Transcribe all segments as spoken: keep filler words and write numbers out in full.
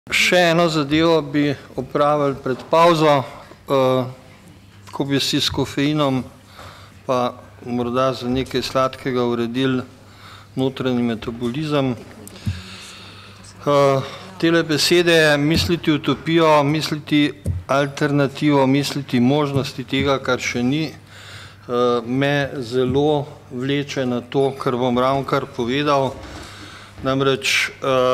Še eno zadevo bi opravili pred pauzo, ko bi si s kofeinom pa morda za nekaj sladkega uredili notranji metabolizem. Tele besede, misliti utopijo, misliti alternativo, misliti možnosti tega, kar še ni, me zelo vleče na to, kar bom ravnokar povedal, namreč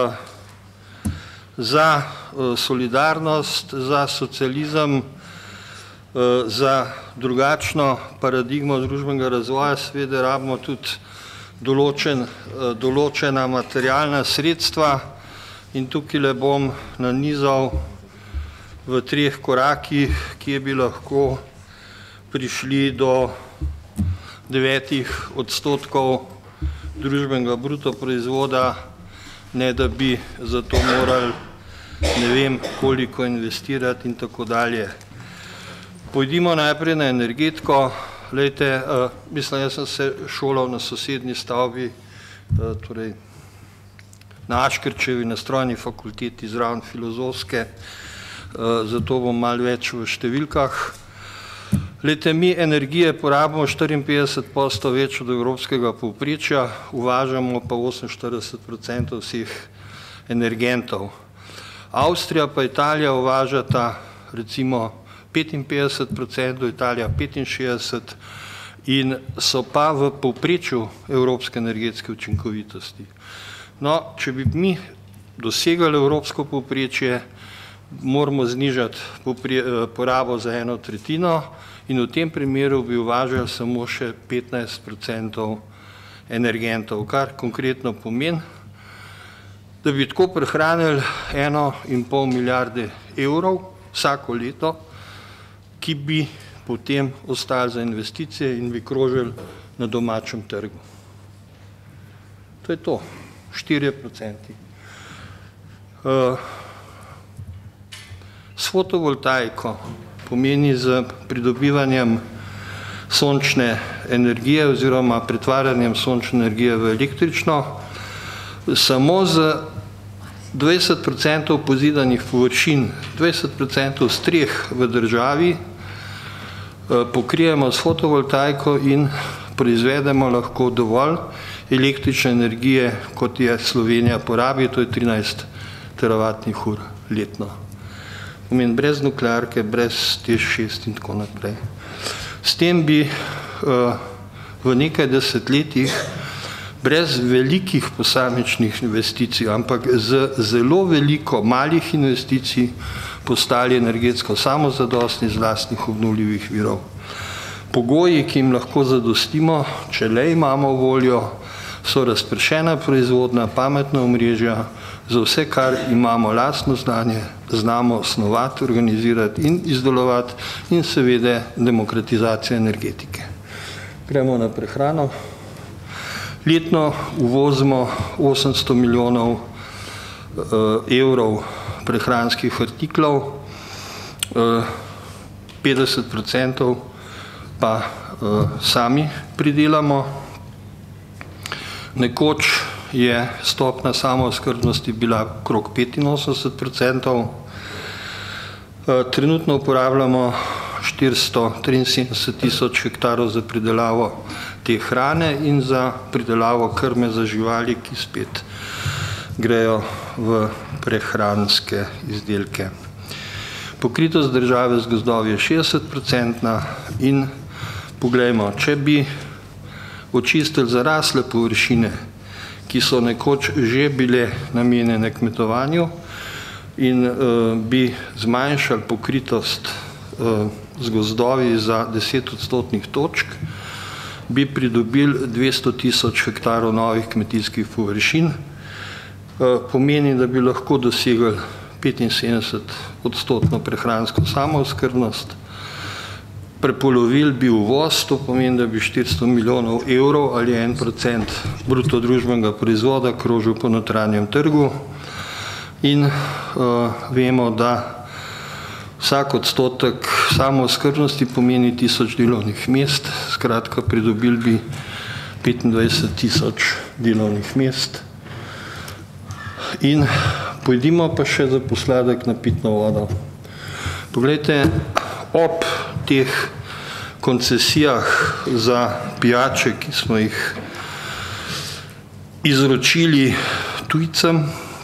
za solidarnost, za socializem, za drugačno paradigmo družbenega razvoja seveda rabimo tudi določen, določena materialna sredstva in tukaj le bom nanizal v treh korakih, kje bi lahko prišli do devetih odstotkov družbenega bruto proizvoda, ne da bi za to morali ne vem koliko investirati in tako dalje. Pojdimo najprej na energetiko. Glejte, mislim, jaz sem se šolal na sosednji stavbi, torej na Aškerčevi, na strojni fakulteti, zraven filozofske, zato bom malo več v številkah. Glejte, mi energije porabimo štiriinpetdeset odstotkov več od evropskega povprečja, uvažamo pa oseminštirideset procentov vseh energentov. Avstrija pa Italija uvažata recimo petinpetdeset procentov, Italija petinšestdeset in so pa v povprečju evropske energetske učinkovitosti. No, če bi mi dosegali evropsko povprečje, moramo znižati porabo za eno tretjino in v tem primeru bi uvažali samo še petnajst procentov energentov, kar konkretno pomeni, da bi tako prehranili eno in pol milijarde evrov vsako leto, ki bi potem ostali za investicije in bi krožili na domačem trgu. To je to, štirje procenti. S fotovoltaiko pomeni z pridobivanjem sončne energije oziroma pretvarjanjem sončne energije v električno, samo z dvajset procentov pozidanih površin, dvajset procentov streh v državi pokrijemo s fotovoltaiko in proizvedemo lahko dovolj električne energije, kot je Slovenija porabi, to je trinajst teravatnih ur letno. Pomeni brez nuklearke, brez T E Š šest in tako naprej. S tem bi v nekaj desetletjih brez velikih posamičnih investicij, ampak z zelo veliko malih investicij postali energetsko samozadostni z lastnih obnovljivih virov. Pogoji, ki jim lahko zadostimo, če le imamo voljo, so razpršena proizvodna, pametna omrežja, za vse, kar imamo lastno znanje, znamo osnovati, organizirati in izdelovati in seveda demokratizacija energetike. Gremo na prehrano. Letno uvozimo osemsto milijonov evrov prehranskih artiklov, petdeset procentov pa sami pridelamo. Nekoč je stopnja samooskrbnosti bila okrog petinosemdeset procentov. Trenutno uporabljamo štiristo triinsedemdeset tisoč hektarov za pridelavo te hrane in za pridelavo krme za živali, ki spet grejo v prehranske izdelke. Pokritost države z gozdovi je šestdeset procentna in poglejmo, če bi očistili zarasle površine, ki so nekoč že bile namenjene kmetovanju in bi zmanjšali pokritost z gozdovi za deset odstotnih točk, bi pridobili dvesto tisoč hektarov novih kmetijskih površin. Pomeni, da bi lahko dosegli petinsedemdeset odstotno prehransko samooskrbnost, prepolovili bi uvoz, to pomeni, da bi štiristo milijonov evrov ali en procent bruto družbenega proizvoda krožil po notranjem trgu in vemo, da vsak odstotek samooskrbnosti pomeni tisoč delovnih mest, skratka pridobili bi petindvajset tisoč delovnih mest in Pojdimo pa še za posladek na pitno vodo. Poglejte, ob teh koncesijah za pijače, ki smo jih izročili tujcem,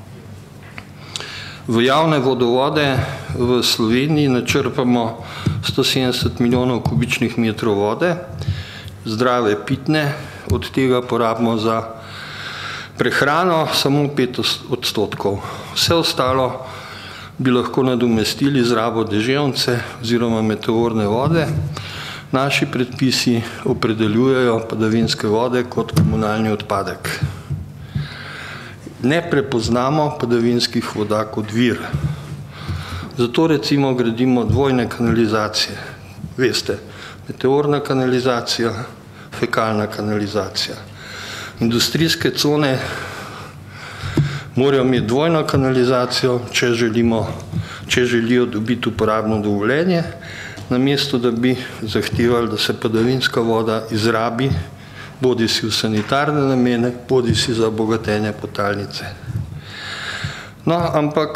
v javne vodovode v Sloveniji načrpamo sto sedemdeset milijonov kubičnih metrov vode, zdrave pitne, od tega porabimo za prehrano samo pet odstotkov. Vse ostalo bi lahko nadomestili z rabo deževnice oziroma meteorne vode. Naši predpisi opredeljujejo padavinske vode kot komunalni odpadek. Ne prepoznamo padavinskih voda kot vir. Zato recimo gradimo dvojne kanalizacije. Veste, meteorna kanalizacija, fekalna kanalizacija. Industrijske cone morajo imeti dvojno kanalizacijo, če želimo, če želijo dobiti uporabno dovoljenje, namesto da bi zahtevali, da se padavinska voda izrabi, bodi si v sanitarne namene, bodi si za obogatenje podtalnice. No, ampak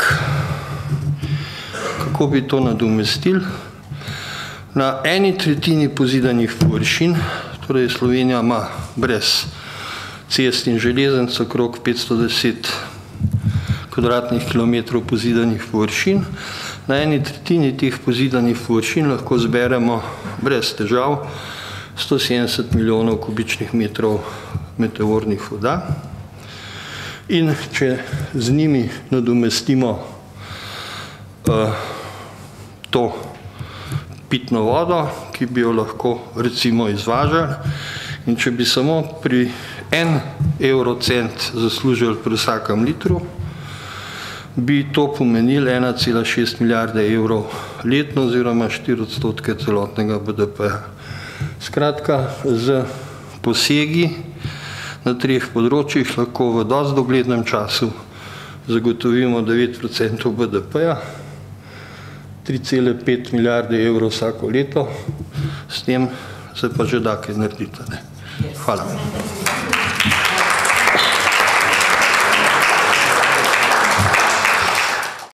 kako bi to nadomestili? Na eni tretjini pozidanih površin, torej Slovenija ima brez cest in železnic okrog petsto deset kvadratnih kilometrov pozidanih površin. Na eni tretjini teh pozidanih površin lahko zberemo brez težav sto sedemdeset milijonov kubičnih metrov meteornih voda. In če z njimi nadomestimo uh, to pitno vodo, ki bi jo lahko recimo izvažali, in če bi samo pri en evrocent zaslužili pri vsakem litru, bi to pomenili ena cela šest milijarde evrov letno oziroma štiri odstotke celotnega B D P-ja. Skratka, z posegi na treh področjih lahko v dosti doglednem času zagotovimo devet procentov B D P-ja, tri cele pet milijarde evrov vsako leto, s tem se pa že da kaj narediti. Hvala.